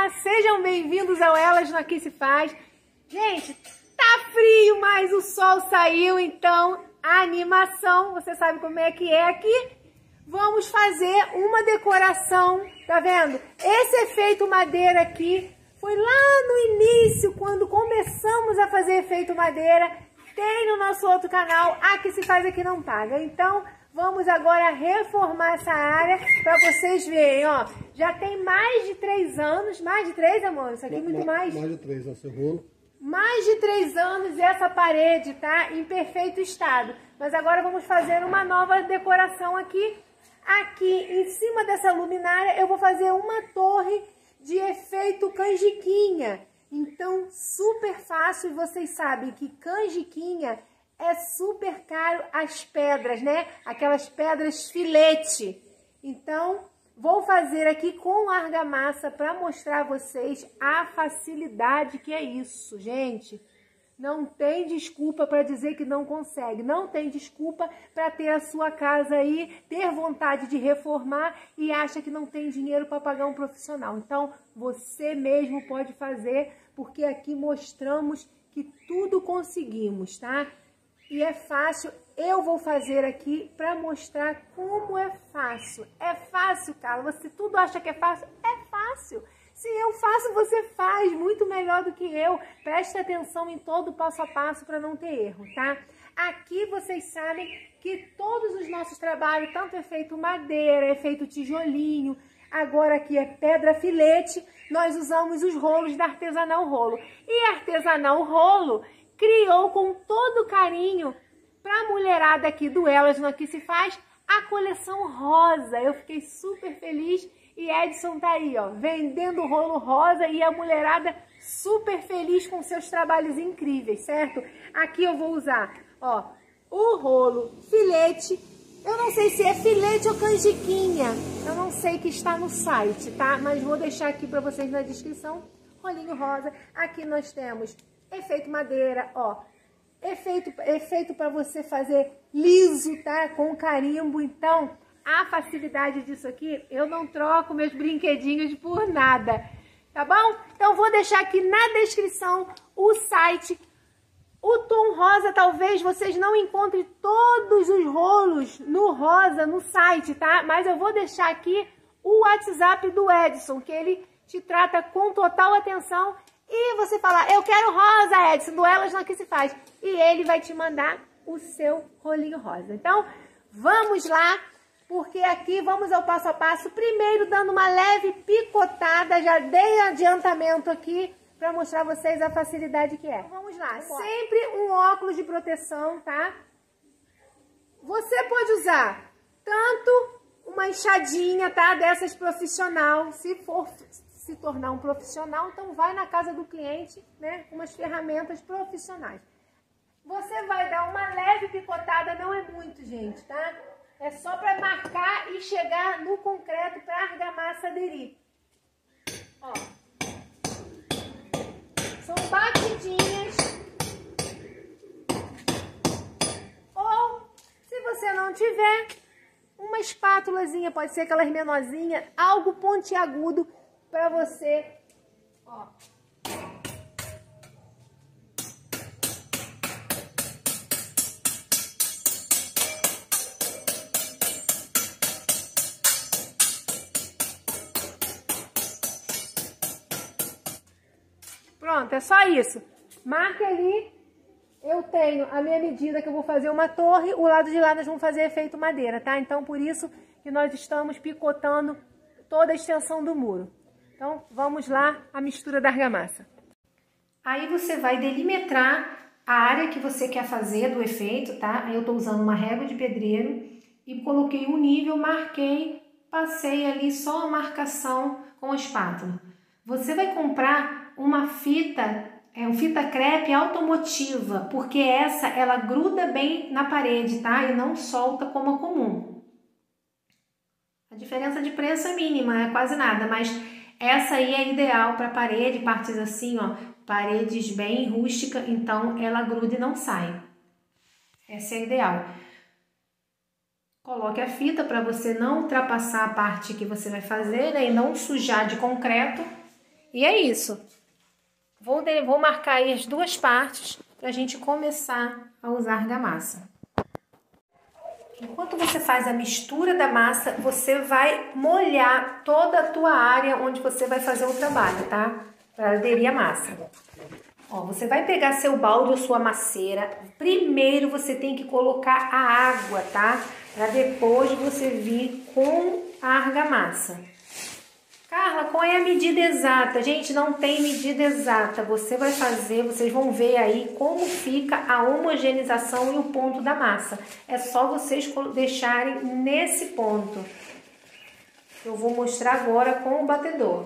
Olá, sejam bem-vindos ao Elas no Aqui Se Faz. Gente, tá frio, mas o sol saiu, então a animação, você sabe como é que é aqui? Vamos fazer uma decoração, tá vendo? Esse efeito madeira aqui foi lá no início, quando começamos a fazer efeito madeira. Tem no nosso outro canal, Aqui Se Faz, Aqui Não Paga. Então, vamos agora reformar essa área para vocês verem, ó. Já tem mais de 3 anos, mais de 3, amor? Isso aqui muito mais? Mais de 3, ó, seu rolo. Mais de 3 anos e essa parede tá em perfeito estado. Mas agora vamos fazer uma nova decoração aqui. Aqui em cima dessa luminária eu vou fazer uma torre de efeito canjiquinha. Então, super fácil, e vocês sabem que canjiquinha é super caro as pedras, né? Aquelas pedras filete. Então, vou fazer aqui com argamassa para mostrar a vocês a facilidade que é isso, gente. Não tem desculpa para dizer que não consegue. Não tem desculpa para ter a sua casa aí, ter vontade de reformar e acha que não tem dinheiro para pagar um profissional. Então, você mesmo pode fazer, porque aqui mostramos que tudo conseguimos, tá? E é fácil. Eu vou fazer aqui para mostrar como é fácil. É fácil, Carla. Você tudo acha que é fácil? É fácil. Se eu faço, você faz muito melhor do que eu. Preste atenção em todo o passo a passo para não ter erro, tá? Aqui vocês sabem que todos os nossos trabalhos, tanto é feito madeira, é feito tijolinho, agora aqui é pedra filete, nós usamos os rolos da Artesanal Rolo. E a Artesanal Rolo criou com todo carinho para a mulherada aqui do Elas no Aqui Se Faz a coleção rosa. Eu fiquei super feliz. E Edson tá aí, ó, vendendo o rolo rosa e a mulherada super feliz com seus trabalhos incríveis, certo? Aqui eu vou usar, ó, o rolo filete. Eu não sei se é filete ou canjiquinha. Eu não sei, que está no site, tá? Mas vou deixar aqui para vocês na descrição. Rolinho rosa. Aqui nós temos efeito madeira, ó. Efeito para você fazer liso, tá? Com carimbo, então... A facilidade disso aqui, eu não troco meus brinquedinhos por nada, tá bom? Então, vou deixar aqui na descrição o site. O tom rosa, talvez vocês não encontrem todos os rolos no rosa no site, tá? Mas eu vou deixar aqui o WhatsApp do Edson, que ele te trata com total atenção. E você falar, eu quero rosa, Edson, do Elas no Aqui Se Faz. E ele vai te mandar o seu rolinho rosa. Então, vamos lá. Porque aqui vamos ao passo a passo, primeiro dando uma leve picotada, já dei adiantamento aqui para mostrar a vocês a facilidade que é. Vamos lá, sempre um óculos de proteção, tá? Você pode usar tanto uma enxadinha, tá? Dessas profissional, se for se tornar um profissional, então vai na casa do cliente, né? Com umas ferramentas profissionais. Você vai dar uma leve picotada, não é muito, gente, tá? É só para marcar e chegar no concreto para a argamassa aderir. Ó. São batidinhas. Ou, se você não tiver, uma espátulazinha, pode ser aquelas menorzinhas, algo pontiagudo para você, ó. Pronto, é só isso. Marque ali, eu tenho a minha medida que eu vou fazer uma torre, o lado de lá nós vamos fazer efeito madeira, tá? Então, por isso que nós estamos picotando toda a extensão do muro. Então, vamos lá, a mistura da argamassa. Aí você vai delimitrar a área que você quer fazer do efeito, tá? Eu tô usando uma régua de pedreiro e coloquei um nível, marquei, passei ali só a marcação com a espátula. Você vai comprar uma fita, fita crepe automotiva, porque ela gruda bem na parede, tá? E não solta como a comum. A diferença de preço é mínima, é quase nada, mas essa aí é ideal para parede, partes assim, ó, paredes bem rústica, então ela gruda e não sai. Essa é a ideal. Coloque a fita para você não ultrapassar a parte que você vai fazer, né, e não sujar de concreto. E é isso. Vou marcar aí as duas partes pra gente começar a usar argamassa. Enquanto você faz a mistura da massa, você vai molhar toda a tua área onde você vai fazer o trabalho, tá? Para aderir a massa. Ó, você vai pegar seu balde ou sua maceira. Primeiro você tem que colocar a água, tá? Para depois você vir com a argamassa. Carla, qual é a medida exata? Gente, não tem medida exata. Você vai fazer, vocês vão ver aí como fica a homogeneização e o ponto da massa. É só vocês deixarem nesse ponto. Eu vou mostrar agora com o batedor.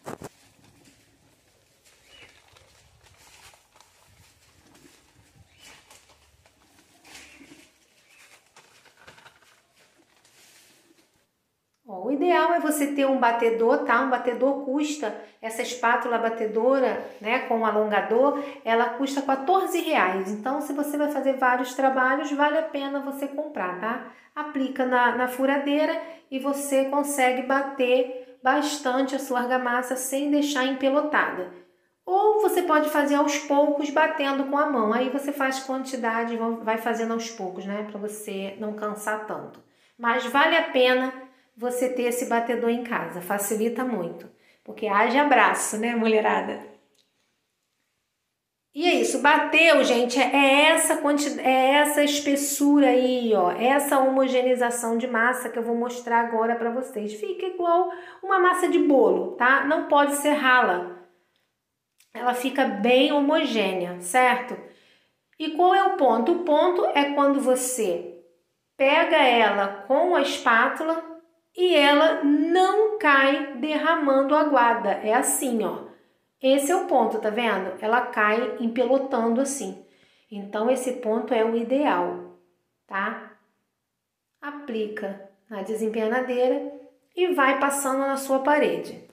O ideal é você ter um batedor, tá? Um batedor custa, essa espátula batedora, né, com alongador, ela custa R$14. Então, se você vai fazer vários trabalhos, vale a pena você comprar, tá? Aplica na furadeira e você consegue bater bastante a sua argamassa sem deixar empelotada. Ou você pode fazer aos poucos, batendo com a mão. Aí você faz quantidade, vai fazendo aos poucos, né? Para você não cansar tanto. Mas vale a pena você ter esse batedor em casa, facilita muito, porque haja abraço, né, mulherada? E é isso, bateu, gente, é essa espessura aí, ó, essa homogeneização de massa que eu vou mostrar agora para vocês. Fica igual uma massa de bolo, tá? Não pode ser rala, ela fica bem homogênea, certo? E qual é o ponto? O ponto é quando você pega ela com a espátula e ela não cai derramando aguada. É assim, ó. Esse é o ponto, tá vendo? Ela cai empelotando assim. Então, esse ponto é o ideal, tá? Aplica na desempenadeira e vai passando na sua parede.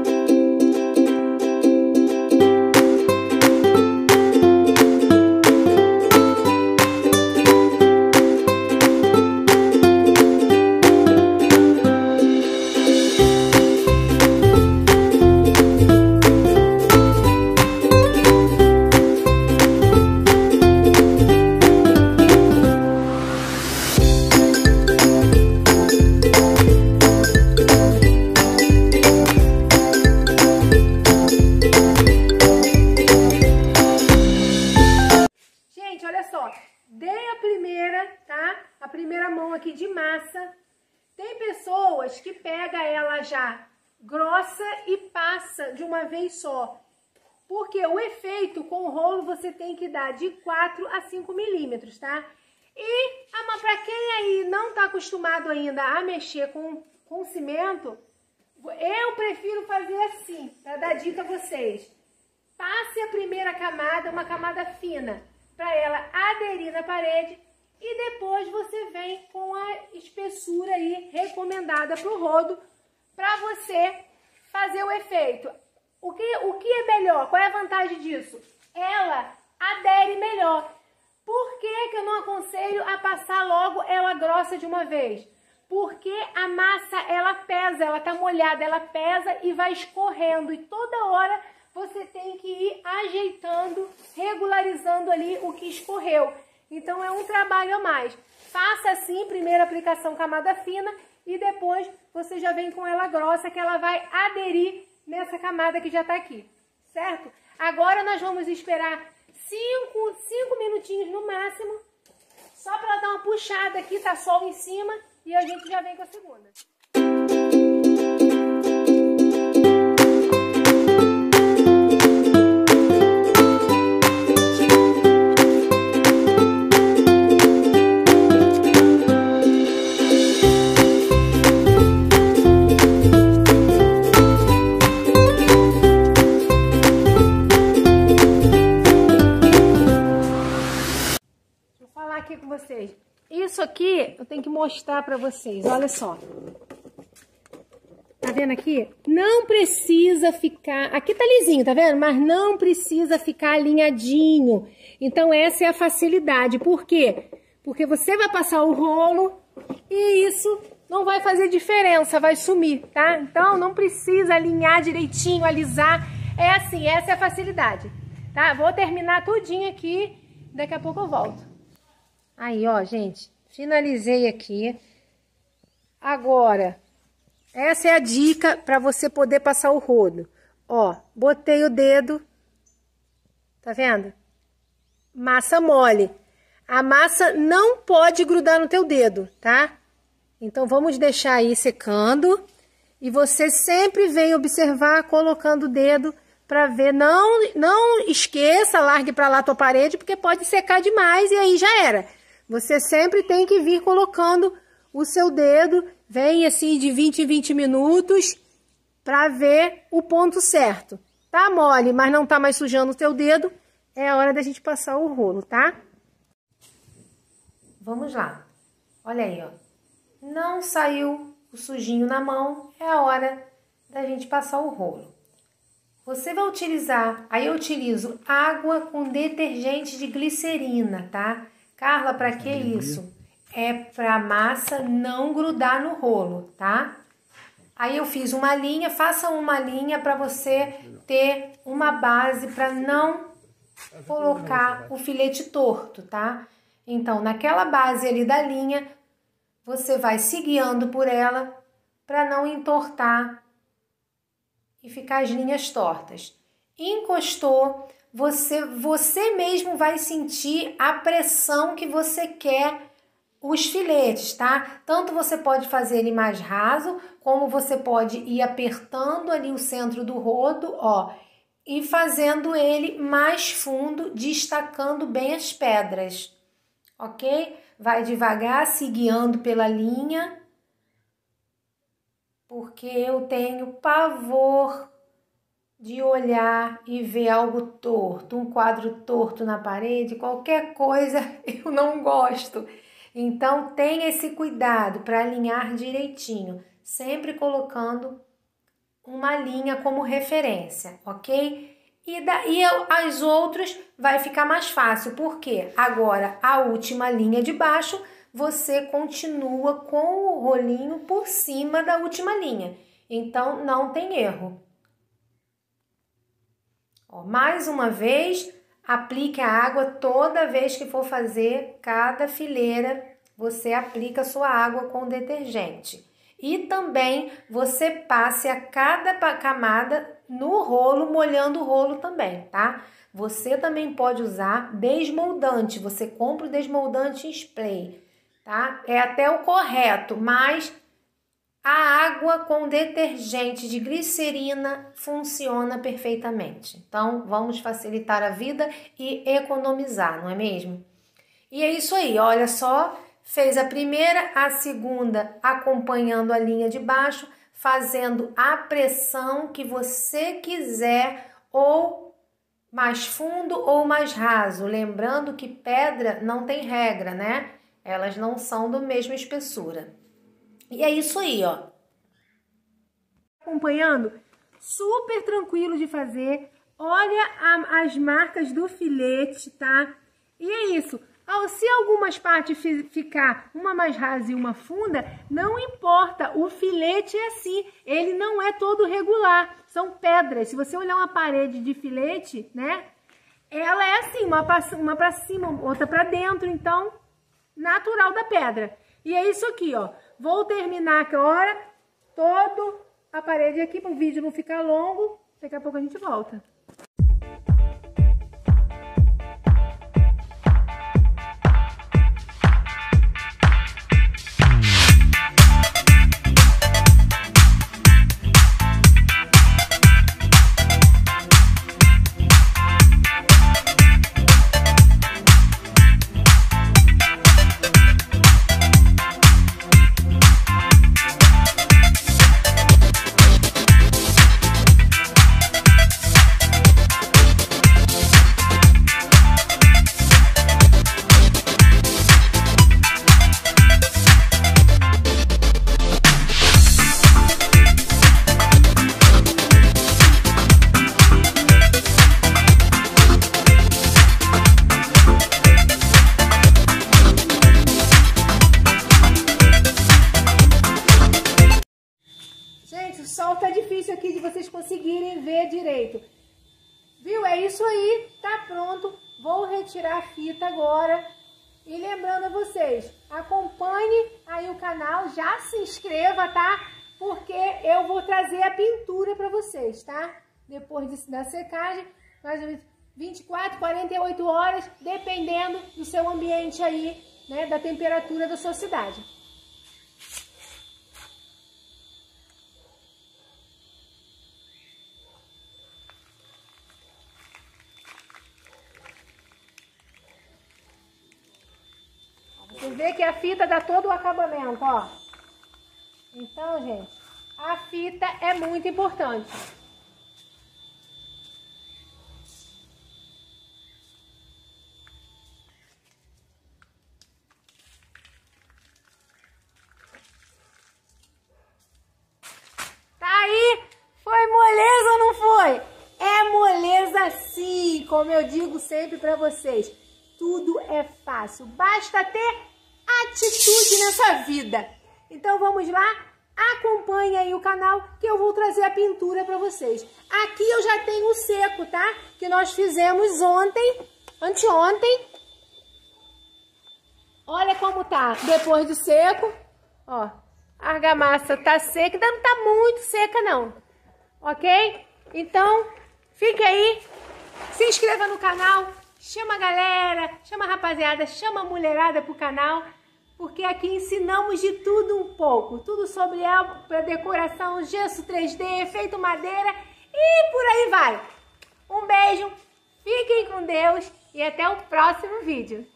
Aqui de massa, tem pessoas que pega ela já grossa e passa de uma vez só, porque o efeito com o rolo você tem que dar de 4 a 5 milímetros, tá? E para quem aí não tá acostumado ainda a mexer com cimento, eu prefiro fazer assim, para dar dica a vocês. Passe a primeira camada, uma camada fina, para ela aderir na parede. E depois você vem com a espessura aí recomendada para o rodo, para você fazer o efeito. O que é melhor? Qual é a vantagem disso? Ela adere melhor. Por que eu não aconselho a passar logo ela grossa de uma vez? Porque a massa, ela pesa, ela tá molhada, ela pesa e vai escorrendo. E toda hora você tem que ir ajeitando, regularizando ali o que escorreu. Então, é um trabalho a mais. Faça assim, primeira aplicação camada fina e depois você já vem com ela grossa, que ela vai aderir nessa camada que já está aqui, certo? Agora, nós vamos esperar 5 minutinhos no máximo, só para ela dar uma puxada aqui, tá sol em cima, e a gente já vem com a segunda. Isso aqui eu tenho que mostrar pra vocês, olha só. Tá vendo aqui? Não precisa ficar... Aqui tá lisinho, tá vendo? Mas não precisa ficar alinhadinho. Então essa é a facilidade. Por quê? Porque você vai passar o rolo e isso não vai fazer diferença, vai sumir, tá? Então não precisa alinhar direitinho, alisar. é assim, essa é a facilidade, tá? Vou terminar tudinho aqui, daqui a pouco eu volto. Aí, ó, gente, finalizei aqui. Agora, essa é a dica para você poder passar o rodo. Ó, botei o dedo, tá vendo? Massa mole. A massa não pode grudar no teu dedo, tá? Então, vamos deixar aí secando. E você sempre vem observar colocando o dedo para ver. Não esqueça, largue para lá a tua parede, porque pode secar demais e aí já era. Você sempre tem que vir colocando o seu dedo, vem assim de 20 em 20 minutos, para ver o ponto certo. Tá mole, mas não tá mais sujando o teu dedo, é a hora da gente passar o rolo, tá? Vamos lá. Olha aí, ó. Não saiu o sujinho na mão, é a hora da gente passar o rolo. Você vai utilizar, aí eu utilizo água com detergente de glicerina, tá? Carla, para que isso? É para a massa não grudar no rolo, tá? Aí eu fiz uma linha, faça uma linha para você ter uma base para não colocar o filete torto, tá? Então, naquela base ali da linha, você vai se guiando por ela para não entortar e ficar as linhas tortas. Encostou, você mesmo vai sentir a pressão que você quer os filetes, tá? Tanto você pode fazer ele mais raso, como você pode ir apertando ali o centro do rodo, ó, e fazendo ele mais fundo, destacando bem as pedras, ok? Vai devagar, se guiando pela linha, porque eu tenho pavor de olhar e ver algo torto, um quadro torto na parede, qualquer coisa eu não gosto. Então, tenha esse cuidado para alinhar direitinho, sempre colocando uma linha como referência, ok? E daí as outras vai ficar mais fácil, porque agora a última linha de baixo, você continua com o rolinho por cima da última linha. Então, não tem erro. Ó, mais uma vez, aplique a água toda vez que for fazer cada fileira, você aplica a sua água com detergente. E também você passe a cada camada no rolo, molhando o rolo também, tá? Você também pode usar desmoldante, você compra o desmoldante em spray, tá? É até o correto, mas a água com detergente de glicerina funciona perfeitamente. Então, vamos facilitar a vida e economizar, não é mesmo? E é isso aí, olha só, fez a primeira, a segunda acompanhando a linha de baixo, fazendo a pressão que você quiser, ou mais fundo ou mais raso. Lembrando que pedra não tem regra, né? Elas não são da mesma espessura. E é isso aí, ó. Acompanhando, super tranquilo de fazer. Olha as marcas do filete, tá? E é isso. Se algumas partes ficar uma mais rasa e uma funda, não importa, o filete é assim, ele não é todo regular, são pedras. Se você olhar uma parede de filete, né, ela é assim, uma para cima, outra para dentro, então, natural da pedra. E é isso aqui, ó, vou terminar agora toda a parede aqui, para o vídeo não ficar longo, daqui a pouco a gente volta. Gente, o sol tá difícil aqui de vocês conseguirem ver direito. Viu? É isso aí, tá pronto. Vou retirar a fita agora. E lembrando a vocês, acompanhe aí o canal, já se inscreva, tá? Porque eu vou trazer a pintura para vocês, tá? Depois da secagem, mais ou menos 24, 48 horas, dependendo do seu ambiente aí, né? Da temperatura da sua cidade. Você vê que a fita dá todo o acabamento, ó. Então, gente, a fita é muito importante. Tá aí? Foi moleza ou não foi? É moleza sim, como eu digo sempre pra vocês. Tudo é fácil, basta ter atitude nessa vida. Então vamos lá, acompanhe aí o canal que eu vou trazer a pintura para vocês. Aqui eu já tenho o seco, tá? Que nós fizemos anteontem. Olha como tá, depois do seco, ó. A argamassa tá seca, não tá muito seca não, ok? Então, fique aí, se inscreva no canal. Chama a galera, chama a rapaziada, chama a mulherada pro canal, porque aqui ensinamos de tudo um pouco. Tudo sobre para decoração, gesso 3D, efeito madeira e por aí vai. Um beijo, fiquem com Deus e até o próximo vídeo.